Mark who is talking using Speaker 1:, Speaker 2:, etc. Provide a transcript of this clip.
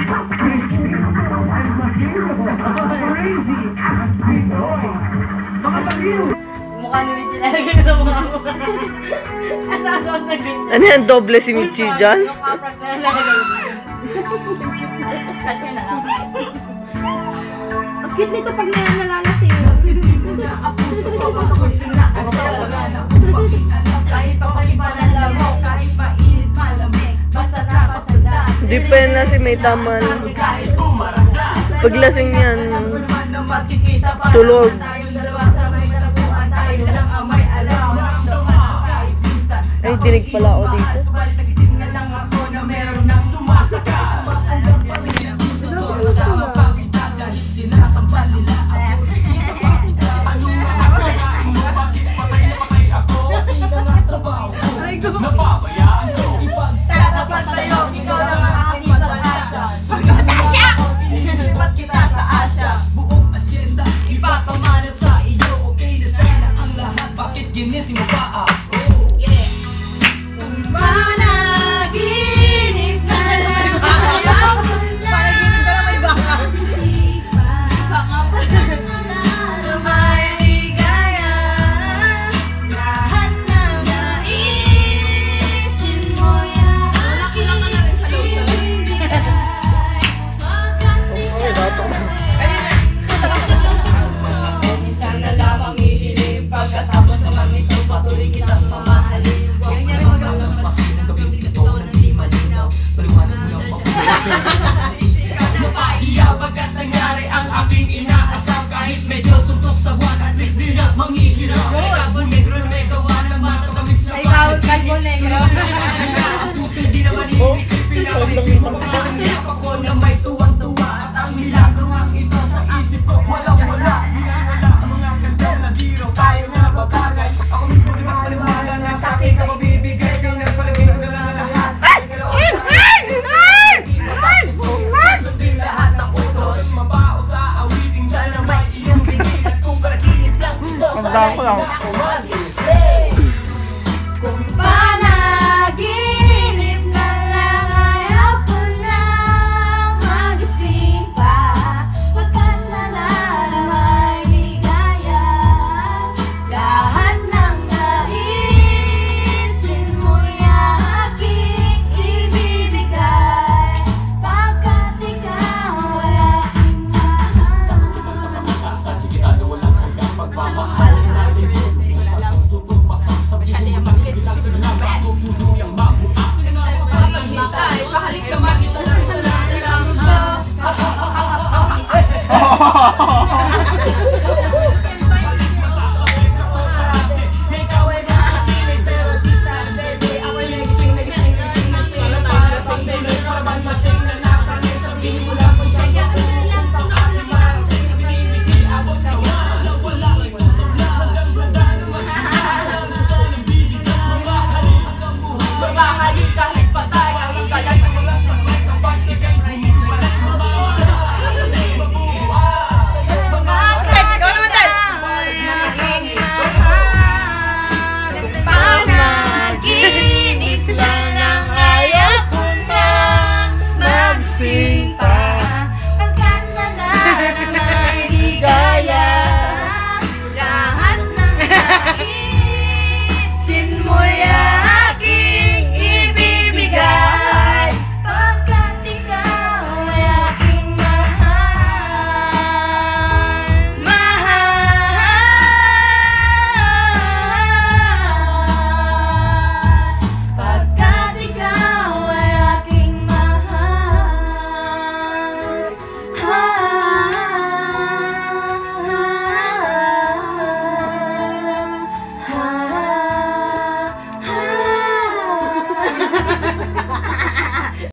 Speaker 1: Mukha ni Michi talaga sa mga mukha.
Speaker 2: Ano yan? Doble si Michi dyan?
Speaker 1: Yung kapag na lalagay. Kasi na lang.
Speaker 3: Ang cute nito pag nalalasing.
Speaker 1: Kahit pa malalabaw, kahit pa init malamig, basta napasada.
Speaker 2: Depende na si may tama lang. Paglasing yan, tulog. Ay, dinig pala ako dito.
Speaker 4: Napabayaan ko tatapat sa'yo, ikaw lang ang aking pag-asa. Ilipat kita sa Asya, buong asyenda ipapamana sa iyo. Okay na sana ang lahat, bakit ginising mo pa ako?
Speaker 3: Panaginip na lang ayaw mo na.
Speaker 1: Panaginip ka na may baka.
Speaker 3: May ligaya. Lahat ng naisin mo yan. Nakilang ka na rin sa loob.
Speaker 4: Minsan na lamang ihiling, pagkatapos naman ito patuloy kitang mamahalin. Huwag mo naman magpapasin ng gabing ito nang di malinaw. Paliwanag mo ng pag-isa. Napahiya pagkat nangyari ang aking inaasam. Kahit medyo suntok sa buwan, at least di na manghihirap. May Carbonegro na may gawa naman katamis na
Speaker 1: May bawal Carbonegro.
Speaker 4: ang puso di naman inikip. Pinakahigpit mo ang niyap ako na may tuwang-tuwa. At ang milagro ang ito sa isip ko walang-wala. Wala ang mga gandang na biro, tayo nga babagay. Ako mismo di magpaliwala na sa akin ka mabibigay. Pinagpalagay ko na lang lahat. Susundin lahat ng utos. Mabao sa awiting sana may iyong tingin. At kung panaginip lang ito sa